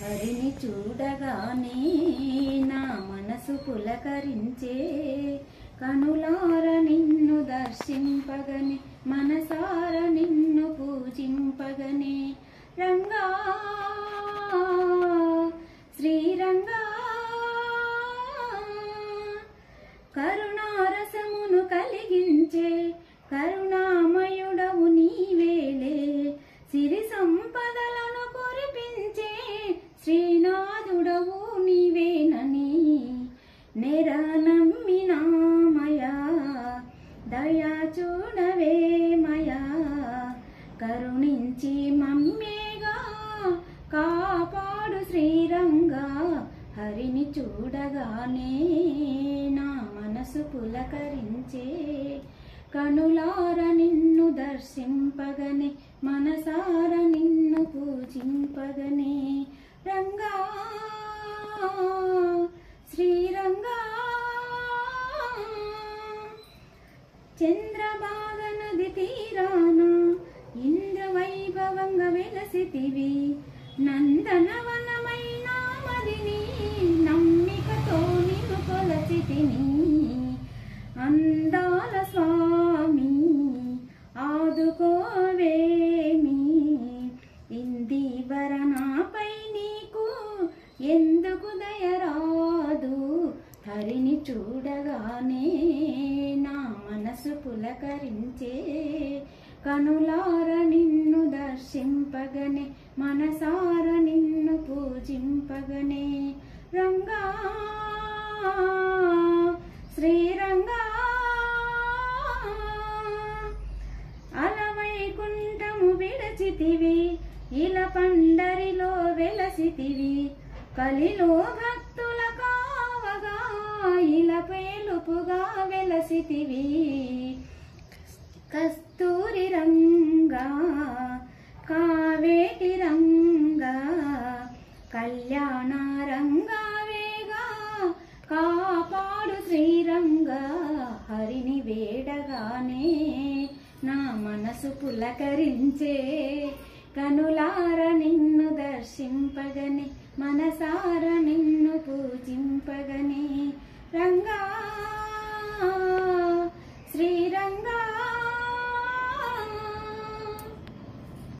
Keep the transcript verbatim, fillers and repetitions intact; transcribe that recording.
హరిని చూడగానే నా మనసు పులకరించే, కనులార నిన్ను దర్శింపగనే, మనసార నిన్ను పూజింపగనే. రంగా శ్రీరంగా కరుణారసమును కలిగించే, కరుణామయుడవు నీవేలే. సిరి సంపదలను కురిపించే శ్రీనాథుడవు నీవేనని నెరనమ్మినామయా. దయా చూడవేమయా, కరుణించి మమ్మేగా కాపాడు శ్రీరంగా. హరిని చూడగానే నా మనసు పులకరించే, కనులార నిన్ను దర్శింపగనే, మనసార నిన్ను పూజింపగనే. రంగా శ్రీరంగా చంద్రభాగ నది తీరాన ఇంద్రవైభవంగా వెలసితివి. నందనవనమైన మదిని నమ్మికతో నిన్ను కొలచితిని. అందాల స్వామి ఆదుకోవేమి, ఇందివరనాపై నీకు ఎందుకు దయరాదు. హరిని చూడగానే నా మనసు పులకరించే, కనులార నిన్ను దర్శింపగనే, మనసార నిన్ను పూజింపగనే. రంగా శ్రీరంగా అలవైకుంఠము విడచితివి, ఇల పండరిలో వెలసితివి. కలిలో భక్తుల కావగా ఇల పేలుపుగా వెలసితివి. కస్తూరి రంగా కావేటి రంగా కళ్యాణ రంగావేగా కాపాడు శ్రీరంగా. హరిని వేడగానే నా మనసు పులకరించే, కనులార నిన్ను దర్శింపగనే, మనసార నిన్ను పూజింపగనే. రంగా శ్రీరంగా